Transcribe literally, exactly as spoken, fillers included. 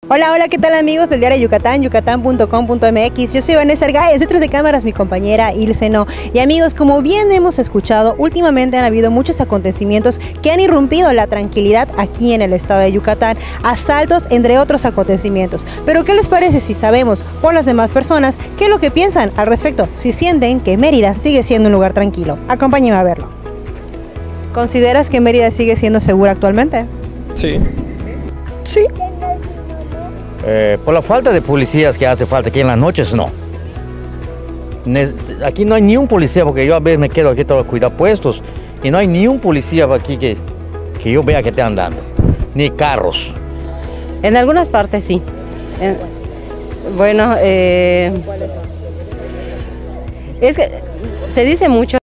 Hola, hola, ¿qué tal amigos del diario Yucatán, yucatán punto com punto m x? Yo soy Vanessa Argáez, detrás de cámaras mi compañera Ilse No. Y amigos, como bien hemos escuchado, últimamente han habido muchos acontecimientos que han irrumpido la tranquilidad aquí en el estado de Yucatán, asaltos entre otros acontecimientos. Pero ¿qué les parece si sabemos por las demás personas qué es lo que piensan al respecto? Si sienten que Mérida sigue siendo un lugar tranquilo. Acompáñenme a verlo. ¿Consideras que Mérida sigue siendo segura actualmente? Sí. Sí. Eh, por la falta de policías que hace falta aquí en las noches, no. Ne aquí no hay ni un policía, porque yo a veces me quedo aquí todos los cuidados puestos y no hay ni un policía aquí que, que yo vea que esté andando, ni carros. En algunas partes sí. En, bueno, eh, es que se dice mucho.